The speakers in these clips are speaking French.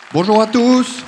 Bonjour à tous,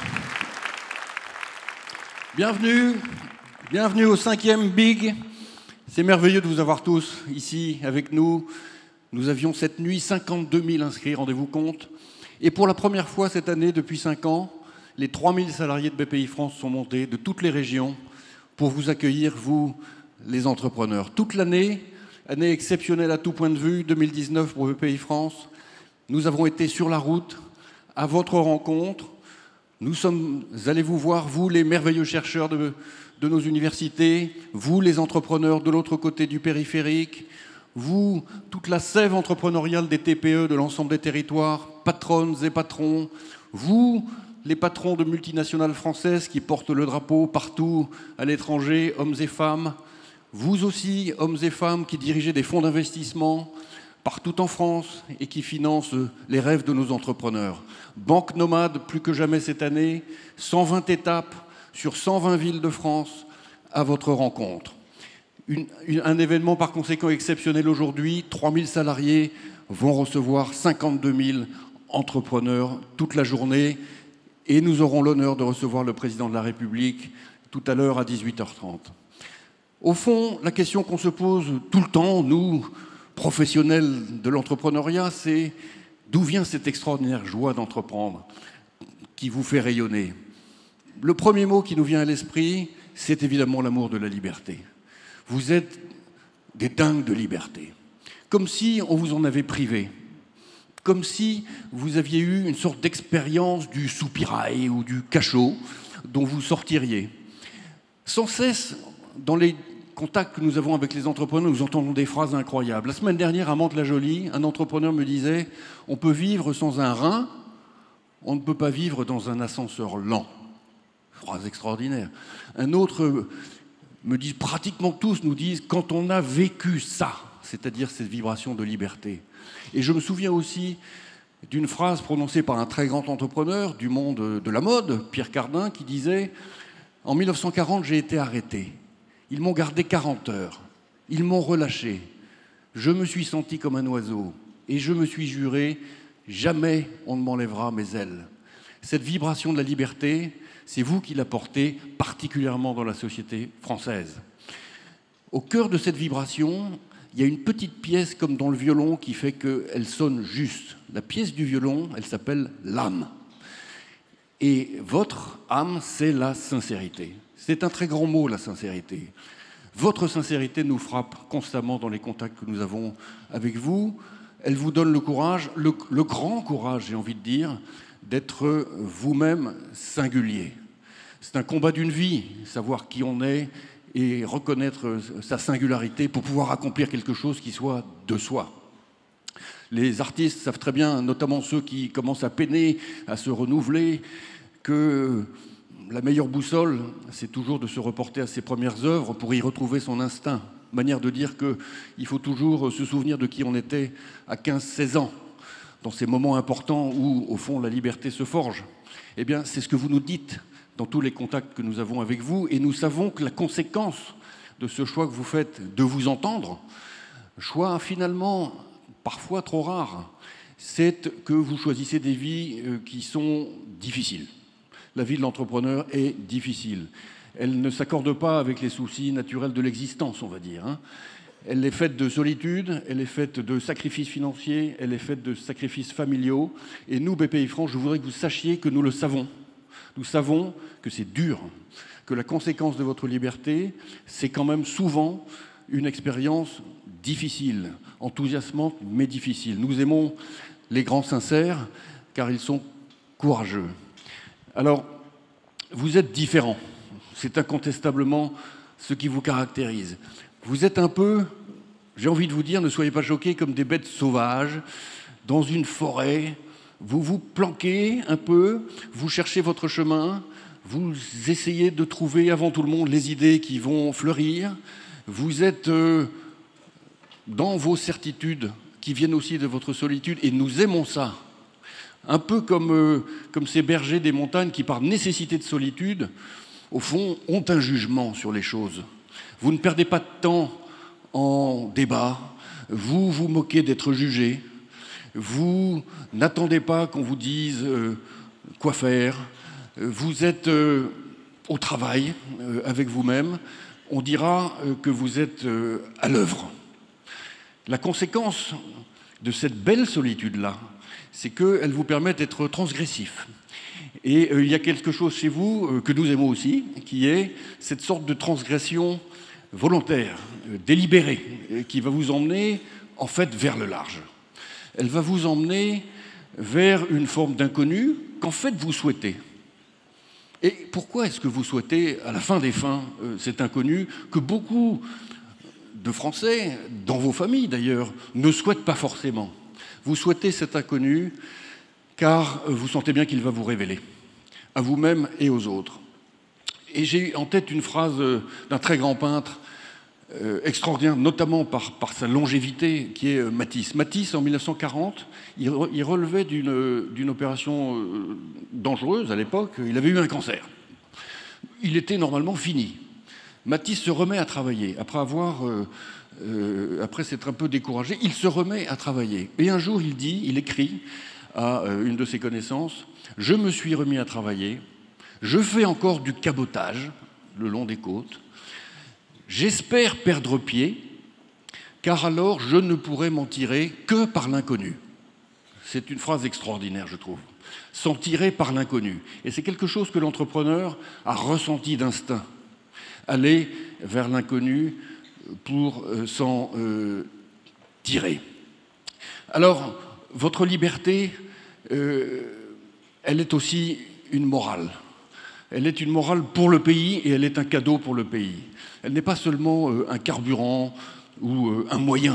bienvenue au 5e Big. C'est merveilleux de vous avoir tous ici avec nous. Nous avions cette nuit 52 000 inscrits, rendez-vous compte. Et pour la première fois cette année, depuis 5 ans, les 3 000 salariés de BPI France sont montés de toutes les régions pour vous accueillir, vous, les entrepreneurs. Toute l'année, année exceptionnelle à tout point de vue, 2019 pour BPI France, nous avons été sur la route à votre rencontre. Nous sommes allés vous voir, vous les merveilleux chercheurs de nos universités, vous les entrepreneurs de l'autre côté du périphérique, vous, toute la sève entrepreneuriale des TPE de l'ensemble des territoires, patronnes et patrons, vous, les patrons de multinationales françaises qui portent le drapeau partout à l'étranger, hommes et femmes, vous aussi, hommes et femmes qui dirigez des fonds d'investissement partout en France et qui financent les rêves de nos entrepreneurs. Banque nomade plus que jamais cette année, 120 étapes sur 120 villes de France à votre rencontre. Un événement par conséquent exceptionnel aujourd'hui, 3 000 salariés vont recevoir 52 000 entrepreneurs toute la journée et nous aurons l'honneur de recevoir le président de la République tout à l'heure à 18h30. Au fond, la question qu'on se pose tout le temps, nous, professionnels de l'entrepreneuriat, c'est d'où vient cette extraordinaire joie d'entreprendre qui vous fait rayonner? Le premier mot qui nous vient à l'esprit, c'est évidemment l'amour de la liberté. Vous êtes des dingues de liberté, comme si on vous en avait privé, comme si vous aviez eu une sorte d'expérience du soupirail ou du cachot dont vous sortiriez. Sans cesse, dans les contacts que nous avons avec les entrepreneurs, nous entendons des phrases incroyables. La semaine dernière, à Mantes-la-Jolie, un entrepreneur me disait « On peut vivre sans un rein, on ne peut pas vivre dans un ascenseur lent ». Phrase extraordinaire. Un autre me dit, pratiquement tous nous disent « Quand on a vécu ça », c'est-à-dire cette vibration de liberté. Et je me souviens aussi d'une phrase prononcée par un très grand entrepreneur du monde de la mode, Pierre Cardin, qui disait « En 1940, j'ai été arrêté. Ils m'ont gardé 40 heures. Ils m'ont relâché. Je me suis senti comme un oiseau. Et je me suis juré, jamais on ne m'enlèvera mes ailes. » Cette vibration de la liberté, c'est vous qui la portez, particulièrement dans la société française. Au cœur de cette vibration, il y a une petite pièce comme dans le violon qui fait qu'elle sonne juste. La pièce du violon, elle s'appelle l'âme. Et votre âme, c'est la sincérité. C'est un très grand mot, la sincérité. Votre sincérité nous frappe constamment dans les contacts que nous avons avec vous. Elle vous donne le courage, le grand courage, j'ai envie de dire, d'être vous-même singulier. C'est un combat d'une vie, savoir qui on est et reconnaître sa singularité pour pouvoir accomplir quelque chose qui soit de soi. Les artistes savent très bien, notamment ceux qui commencent à peiner, à se renouveler, que la meilleure boussole, c'est toujours de se reporter à ses premières œuvres pour y retrouver son instinct. Manière de dire qu'il faut toujours se souvenir de qui on était à 15-16 ans, dans ces moments importants où, au fond, la liberté se forge. Eh bien, c'est ce que vous nous dites dans tous les contacts que nous avons avec vous, et nous savons que la conséquence de ce choix que vous faites de vous entendre, choix finalement parfois trop rare, c'est que vous choisissez des vies qui sont difficiles. La vie de l'entrepreneur est difficile. Elle ne s'accorde pas avec les soucis naturels de l'existence, on va dire. Elle est faite de solitude, elle est faite de sacrifices financiers, elle est faite de sacrifices familiaux. Et nous, BPI France, je voudrais que vous sachiez que nous le savons. Nous savons que c'est dur, que la conséquence de votre liberté, c'est quand même souvent une expérience difficile, enthousiasmante mais difficile. Nous aimons les grands sincères car ils sont courageux. Alors, vous êtes différents. C'est incontestablement ce qui vous caractérise. Vous êtes un peu, j'ai envie de vous dire, ne soyez pas choqués, comme des bêtes sauvages, dans une forêt. Vous vous planquez un peu, vous cherchez votre chemin, vous essayez de trouver avant tout le monde les idées qui vont fleurir. Vous êtes dans vos certitudes qui viennent aussi de votre solitude, et nous aimons ça. Un peu comme ces bergers des montagnes qui, par nécessité de solitude, au fond, ont un jugement sur les choses. Vous ne perdez pas de temps en débat, vous vous moquez d'être jugé, vous n'attendez pas qu'on vous dise quoi faire, vous êtes au travail avec vous-même, on dira que vous êtes à l'œuvre. La conséquence de cette belle solitude-là, c'est qu'elle vous permet d'être transgressif. Et il y a quelque chose chez vous que nous aimons aussi, qui est cette sorte de transgression volontaire, délibérée, qui va vous emmener en fait vers le large. Elle va vous emmener vers une forme d'inconnu qu'en fait vous souhaitez. Et pourquoi est-ce que vous souhaitez, à la fin des fins, cet inconnu que beaucoup de Français, dans vos familles d'ailleurs, ne souhaitent pas forcément? Vous souhaitez cet inconnu car vous sentez bien qu'il va vous révéler, à vous-même et aux autres. Et j'ai en tête une phrase d'un très grand peintre, extraordinaire, notamment par sa longévité, qui est Matisse. Matisse, en 1940, il relevait d'une opération dangereuse à l'époque. Il avait eu un cancer. Il était normalement fini. Matisse se remet à travailler. Après s'être un peu découragé, il se remet à travailler. Et un jour, il écrit à une de ses connaissances, « Je me suis remis à travailler, je fais encore du cabotage le long des côtes. J'espère perdre pied, car alors je ne pourrai m'en tirer que par l'inconnu. » C'est une phrase extraordinaire, je trouve. S'en tirer par l'inconnu. Et c'est quelque chose que l'entrepreneur a ressenti d'instinct. Aller vers l'inconnu pour s'en tirer. Alors, votre liberté, elle est aussi une morale. Elle est une morale pour le pays et elle est un cadeau pour le pays. Elle n'est pas seulement un carburant ou un moyen.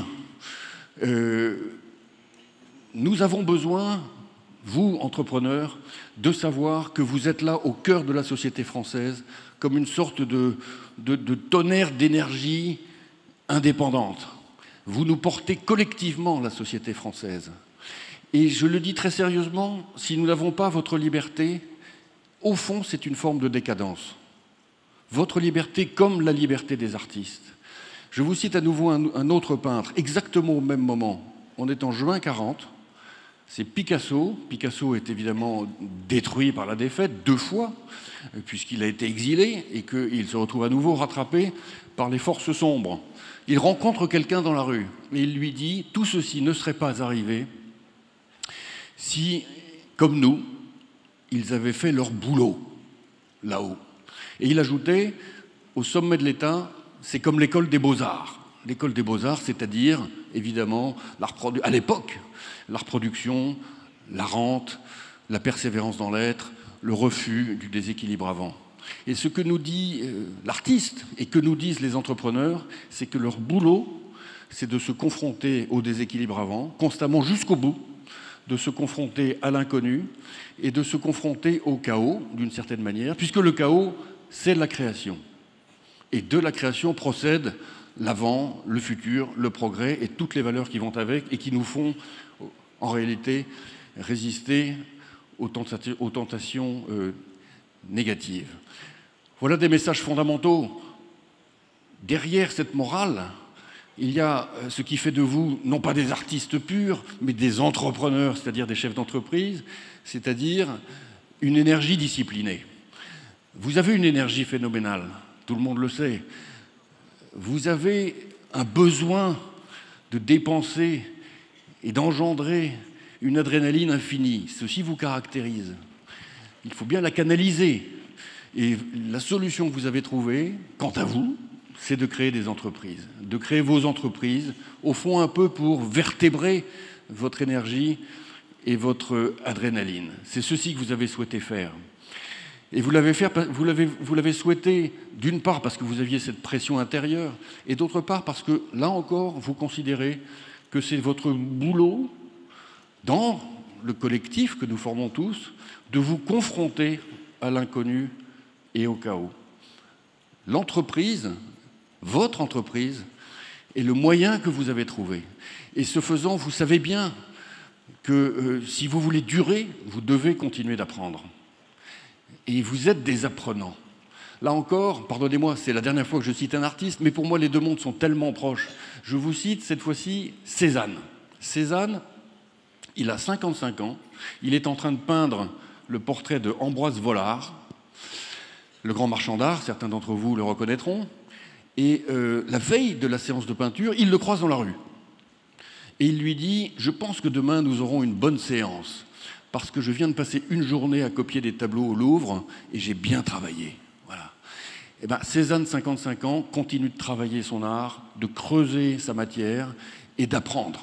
Nous avons besoin, vous, entrepreneurs, de savoir que vous êtes là au cœur de la société française comme une sorte de tonnerre d'énergie indépendante. Vous nous portez collectivement, la société française. Et je le dis très sérieusement, si nous n'avons pas votre liberté, au fond, c'est une forme de décadence. Votre liberté comme la liberté des artistes. Je vous cite à nouveau un autre peintre, exactement au même moment. On est en juin 40, c'est Picasso. Picasso est évidemment détruit par la défaite 2 fois, puisqu'il a été exilé et qu'il se retrouve à nouveau rattrapé par les forces sombres. Il rencontre quelqu'un dans la rue et il lui dit « Tout ceci ne serait pas arrivé si, comme nous, ils avaient fait leur boulot là-haut. » Et il ajoutait « Au sommet de l'État, c'est comme l'école des beaux-arts. » L'école des beaux-arts, c'est-à-dire, évidemment, à l'époque, la reproduction, la rente, la persévérance dans l'être, le refus du déséquilibre avant. Et ce que nous dit l'artiste et que nous disent les entrepreneurs, c'est que leur boulot, c'est de se confronter au déséquilibre avant, constamment jusqu'au bout, de se confronter à l'inconnu et de se confronter au chaos, d'une certaine manière, puisque le chaos, c'est la création. Et de la création procède l'avant, le futur, le progrès et toutes les valeurs qui vont avec et qui nous font, en réalité, résister aux tentations négatives. Voilà des messages fondamentaux. Derrière cette morale, il y a ce qui fait de vous, non pas des artistes purs, mais des entrepreneurs, c'est-à-dire des chefs d'entreprise, c'est-à-dire une énergie disciplinée. Vous avez une énergie phénoménale, tout le monde le sait. Vous avez un besoin de dépenser et d'engendrer une adrénaline infinie. Ceci vous caractérise. Il faut bien la canaliser. Et la solution que vous avez trouvée, quant à vous, c'est de créer des entreprises, de créer vos entreprises, au fond un peu pour vertébrer votre énergie et votre adrénaline. C'est ceci que vous avez souhaité faire. Et vous l'avez souhaité d'une part parce que vous aviez cette pression intérieure et d'autre part parce que, là encore, vous considérez que c'est votre boulot, dans le collectif que nous formons tous, de vous confronter à l'inconnu et au chaos. L'entreprise, votre entreprise, est le moyen que vous avez trouvé. Et ce faisant, vous savez bien que si vous voulez durer, vous devez continuer d'apprendre. Et vous êtes des apprenants. Là encore, pardonnez-moi, c'est la dernière fois que je cite un artiste, mais pour moi, les deux mondes sont tellement proches. Je vous cite cette fois-ci Cézanne. Cézanne, il a 55 ans, il est en train de peindre le portrait de Ambroise Vollard, le grand marchand d'art, certains d'entre vous le reconnaîtront. Et la veille de la séance de peinture, il le croise dans la rue. Et il lui dit « Je pense que demain, nous aurons une bonne séance, parce que je viens de passer une journée à copier des tableaux au Louvre, et j'ai bien travaillé. » Voilà. Et ben, Cézanne, 55 ans, continue de travailler son art, de creuser sa matière et d'apprendre.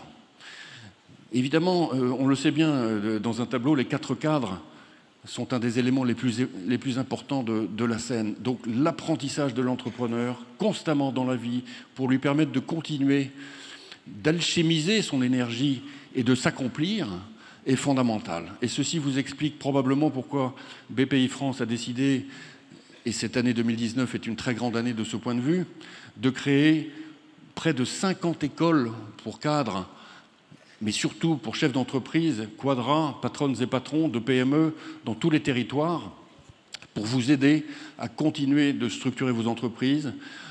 Évidemment, on le sait bien, dans un tableau, les 4 cadres sont un des éléments les plus importants de la scène. Donc l'apprentissage de l'entrepreneur, constamment dans la vie, pour lui permettre de continuer d'alchimiser son énergie et de s'accomplir, est fondamental. Et ceci vous explique probablement pourquoi Bpifrance a décidé, et cette année 2019 est une très grande année de ce point de vue, de créer près de 50 écoles pour cadres, mais surtout pour chefs d'entreprise, quadras, patronnes et patrons de PME dans tous les territoires, pour vous aider à continuer de structurer vos entreprises,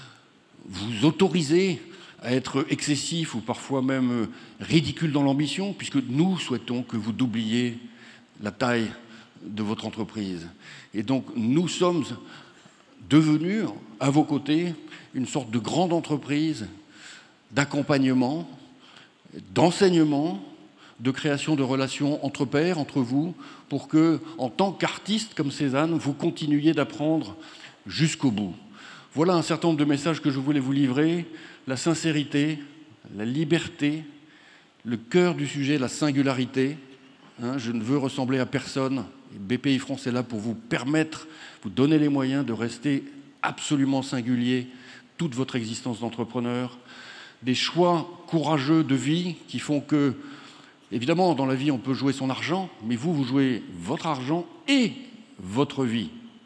vous autoriser à être excessif ou parfois même ridicule dans l'ambition, puisque nous souhaitons que vous doubliez la taille de votre entreprise. Et donc nous sommes devenus, à vos côtés, une sorte de grande entreprise d'accompagnement, d'enseignement, de création de relations entre pairs, entre vous, pour que, en tant qu'artiste comme Cézanne, vous continuiez d'apprendre jusqu'au bout. Voilà un certain nombre de messages que je voulais vous livrer. La sincérité, la liberté, le cœur du sujet, la singularité. Je ne veux ressembler à personne. Bpifrance est là pour vous permettre, vous donner les moyens de rester absolument singulier toute votre existence d'entrepreneur. Des choix courageux de vie qui font que, évidemment, dans la vie, on peut jouer son argent, mais vous jouez votre argent et votre vie.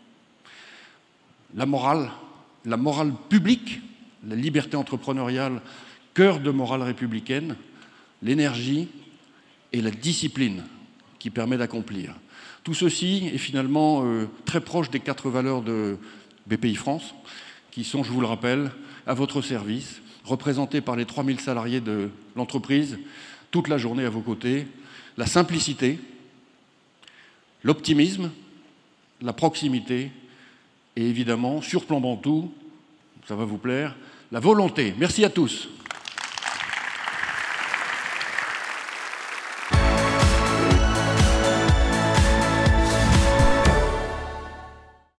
La morale publique, la liberté entrepreneuriale, cœur de morale républicaine, l'énergie et la discipline qui permet d'accomplir. Tout ceci est finalement très proche des 4 valeurs de Bpifrance, qui sont, je vous le rappelle, à votre service, représentés par les 3000 salariés de l'entreprise, toute la journée à vos côtés. La simplicité, l'optimisme, la proximité et évidemment, surplombant tout, ça va vous plaire, la volonté. Merci à tous.